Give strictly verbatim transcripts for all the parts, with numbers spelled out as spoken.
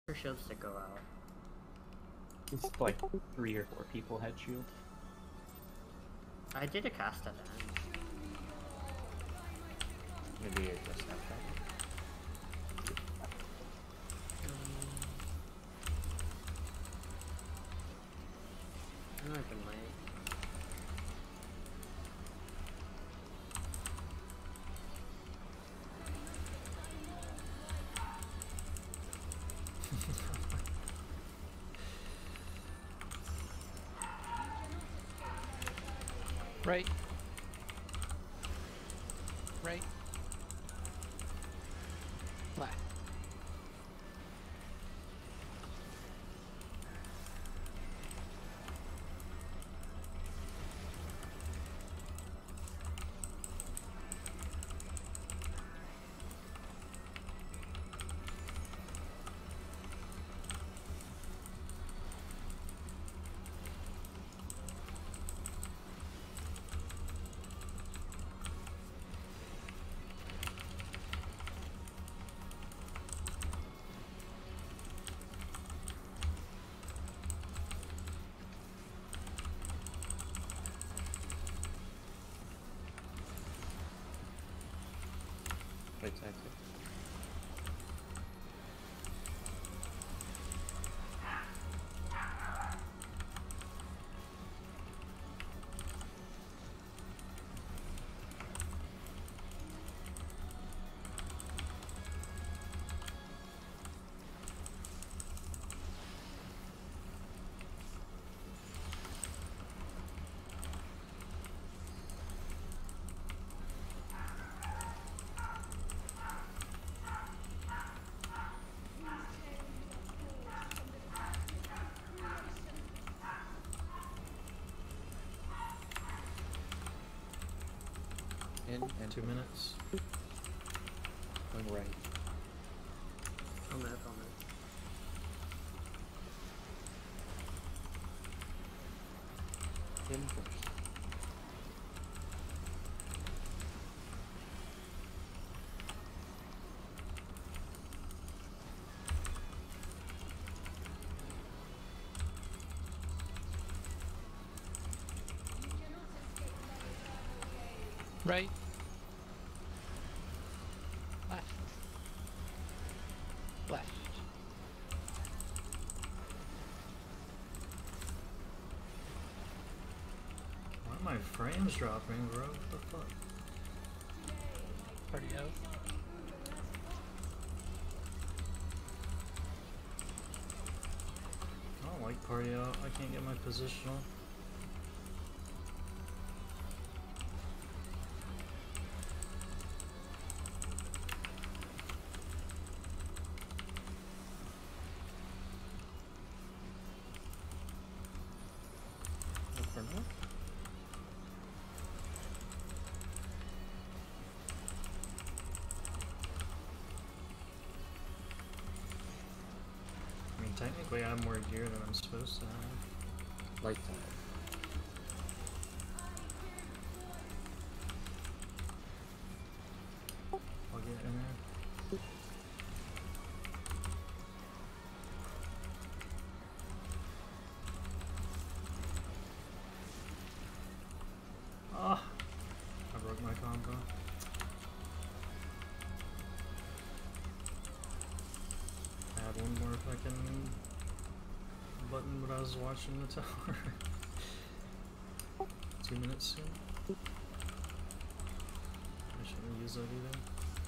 For shields to go out. It's like three or four people had shield. I did a cast at the end. Maybe it just have that. I might have been late. Right. Right. Left. Right side. In and Two minutes. going right. I'll move, I'll move. In first. Right. Left. Left. Why are my frames dropping, bro? What the fuck? Party out. I don't like party out. I can't get my positional. Look for now. I mean, technically I have more gear than I'm supposed to have. Light side. I'll get in there. Ah! I broke my combo. I had one more fucking button, but I was watching the tower. Two minutes soon. I shouldn't use that either.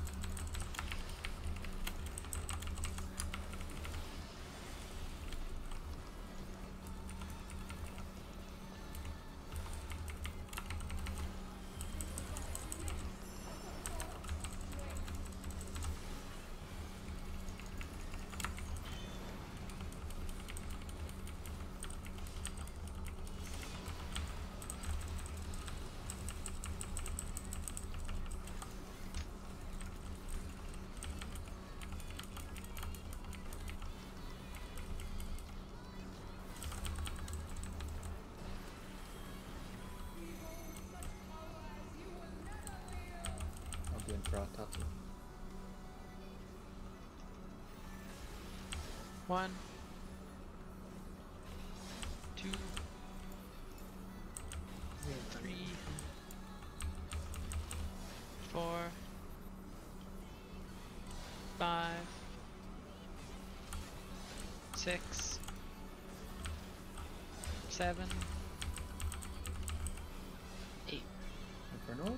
I'll be in for Tatsu. One. Two. Three. Four. Five. Six. Seven. Eight. Inferno?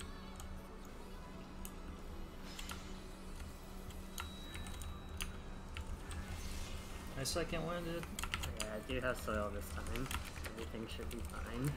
I second winded. Yeah, I do have soil this time. Everything should be fine.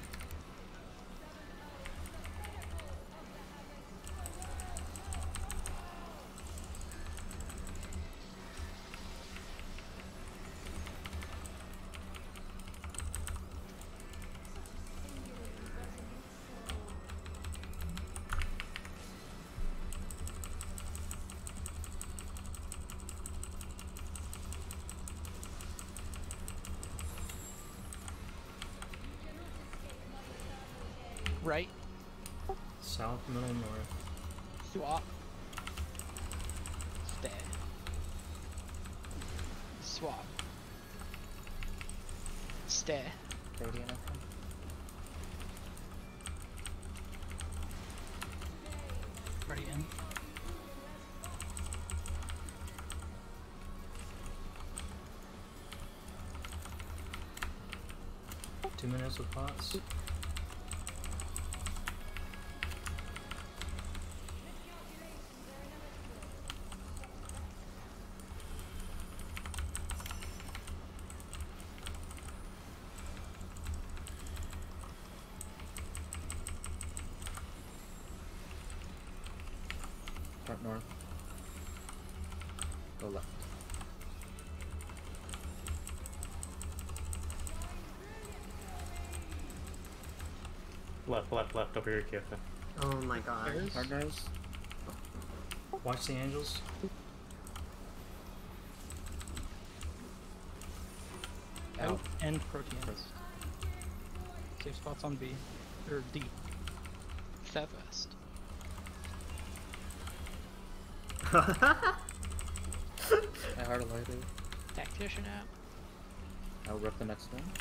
Right. South, middle, north. Swap. Stay. Swap. Stay. Radiant, okay. Already in. Two minutes with pots. Front north. Go left. Left, left, left, over here, Kyoto. Oh my god. There's Partners. Watch the angels. Out and Proteans. Safe spots on B. Or D. Southwest. I hard lighted. Tactician out. I'll rip the next one.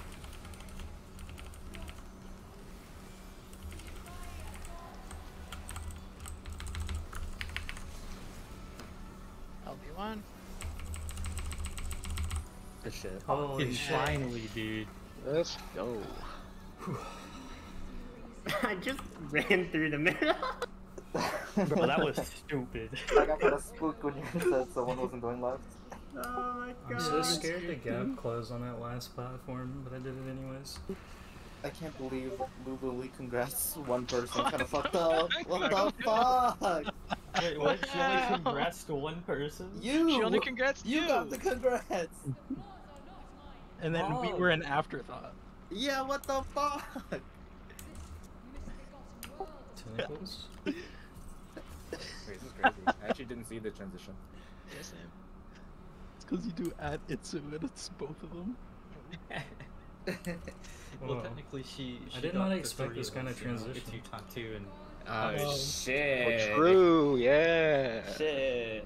L B one. Good shit. Holy shit. Finally, dude. Let's go. I just ran through the middle. Bro, that was stupid. I got kind of spooked when you said someone wasn't going left. Oh my I'm god. so scared the gap closed on that last platform, but I did it anyways. I can't believe Lulu congrats one person. Kind of fucked up. What the fuck? Wait, what? She only congrats to one person? You. She only congrats You you. got the congrats. And then we Oh. were an afterthought. Yeah. What the fuck? Tentacles? Wait, this is crazy. I actually didn't see the transition. Yes, same. It's because you do add Itsu and it's both of them. Well, Whoa. technically, she. I she did got not the expect three this of kind us, of you know, transition. It's Utah two and. Oh, Um, shit. True, yeah. Shit.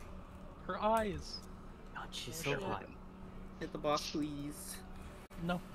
Her eyes. God, she's Oh, so hot. Hit the box, please. No.